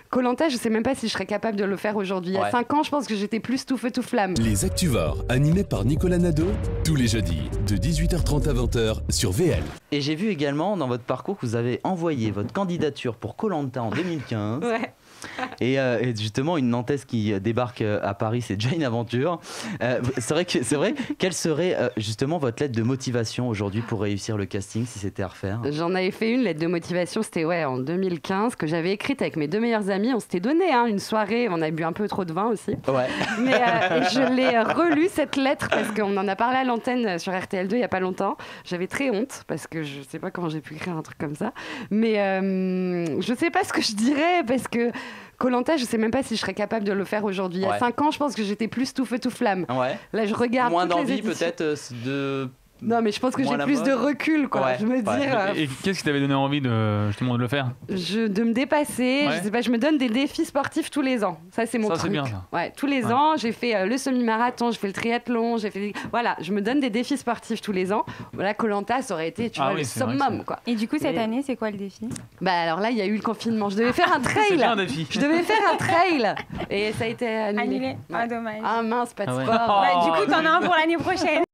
Koh-Lanta, je sais même pas si je serais capable de le faire aujourd'hui. Il y a 5 ans, je pense que j'étais plus tout feu tout flamme. Les Activores, animés par Nicolas Nadeau, tous les jeudis, de 18h30 à 20h sur VL. Et j'ai vu également dans votre parcours que vous avez envoyé votre candidature pour Koh-Lanta en 2015. Ouais. Et justement, une Nantaise qui débarque à Paris, c'est déjà une aventure. C'est vrai. Quelle serait justement votre lettre de motivation aujourd'hui pour réussir le casting si c'était à refaire? J'en avais fait une lettre de motivation, c'était en 2015, que j'avais écrite avec mes 2 meilleurs amis. On s'était donné une soirée, on a bu un peu trop de vin aussi. Ouais. Mais je l'ai relue cette lettre parce qu'on en a parlé à l'antenne sur RTL2 il n'y a pas longtemps. J'avais très honte parce que je ne sais pas comment j'ai pu écrire un truc comme ça. Mais je ne sais pas ce que je dirais parce que Koh-Lanta, je sais même pas si je serais capable de le faire aujourd'hui. Il y a 5 ans, je pense que j'étais plus tout feu tout flamme. Ouais. Là, je regarde moins toutes les d'envie éditions. peut-être de... Non, mais je pense que j'ai plus de recul, quoi. Ouais, je me dis... Et qu'est-ce qui t'avait donné envie justement de le faire? De me dépasser. Ouais. Je sais pas, je me donne des défis sportifs tous les ans. Ça, c'est mon truc. Ça, c'est bien, ça. Ouais, tous les ans, j'ai fait le semi-marathon, j'ai fait le triathlon, Voilà, je me donne des défis sportifs tous les ans. Voilà, Koh-Lanta, ça aurait été, tu vois, le summum, quoi. Et du coup, cette année, c'est quoi le défi? Bah alors là, il y a eu le confinement. Je devais faire un trail. C'est bien un défi. Je devais faire un trail. Et ça a été annulé. Annulé. Ah, dommage. Ah mince, pas de Ah ouais. sport. Bah, du coup, t'en as un pour l'année prochaine.